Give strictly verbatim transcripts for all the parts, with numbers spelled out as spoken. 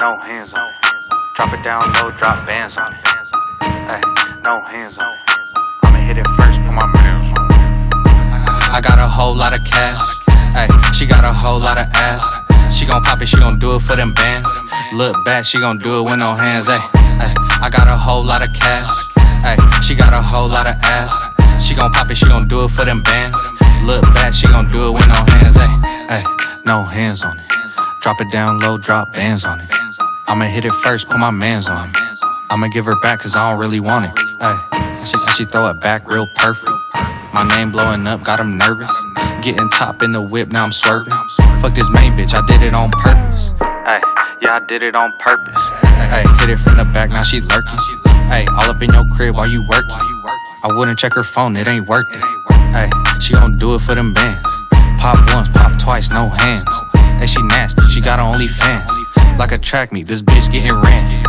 no hands on it. Drop it down low, drop bands on it. Ay, no hands on it. I'ma hit it first, put my hands on it. I got a whole lot of cash. Ay, she got a whole lot of ass. She gon' pop it, she gon' do it for them bands. Look back, she gon' do it with no hands. Ay, ay, I got a whole lot of cash. Ay, she got a whole lot of ass. She gon' pop it, she gon' do it for them bands. Look back, she gon' do it with no hands. Ay, ay, no hands on it. Drop it down low, drop bands on it. I'ma hit it first, put my mans on it. I'ma give her back cause I don't really want it. Ay, she, she throw it back real perfect. My name blowing up, got him nervous. Getting top in the whip, now I'm swerving. Fuck this main bitch, I did it on purpose. Ay, yeah, I did it on purpose. Ay, hit it from the back, now she lurking. Ay, all up in your crib while you working. I wouldn't check her phone, it ain't worth it. Ay, she gon' do it for them bands. Pop once, pop twice, no hands. Ay, she nasty, she got her OnlyFans. Like a track meet, this bitch getting ran.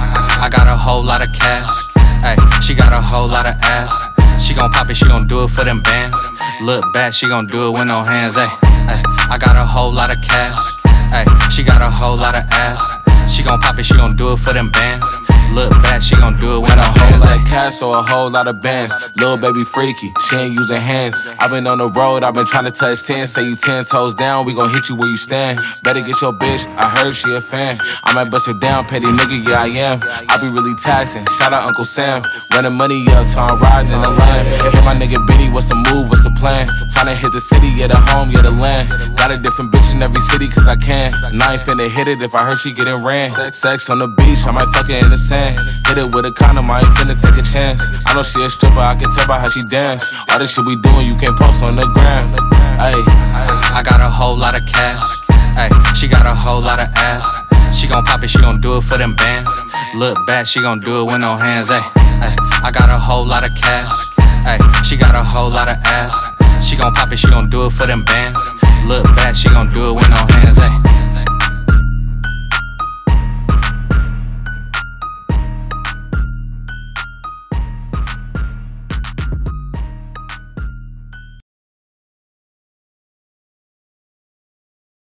I got a whole lot of cash. Ay, she got a whole lot of ass. She gon' pop it, she gon' do it for them bands. Look back, she gon' do it with no hands. Ay, ay, I got a whole lot of cash. Ay, she got a whole lot of ass. She gon' pop it, she gon' do it for them bands. Look back, she gon' do it with no hands. Got a whole lot of cash, so a whole lot of bands. Little baby freaky, she ain't using hands. I been on the road, I been trying to touch ten. Say you ten toes down, we gon' hit you where you stand. Better get your bitch, I heard she a fan. I might bust her down, petty nigga, yeah I am. I be really taxing, shout out Uncle Sam. Running money up, till I'm riding in the land. Hit my nigga Benny, what's the move, what's the plan? Tryna hit the city, yeah the home, yeah the land. Got a different bitch in every city, cause I can. And I ain't finna hit it if I heard she getting ran. Sex, sex on the beach, I might fuck her in the sand. Hit it with a condom, I ain't finna take a chance. I know she a stripper, I can tell by how she dance. All this shit we doing, you can't post on the gram. Ay, I got a whole lot of cash. Ay, she got a whole lot of ass. She gon' pop it, she gon' do it for them bands. Look back, she gon' do it with no hands. Ay, ay, I got a whole lot of cash. Ay, she got a whole lot of ass. She gon' pop it, she gon' do it for them bands. Look back, she gon' do it with no hands. Ay.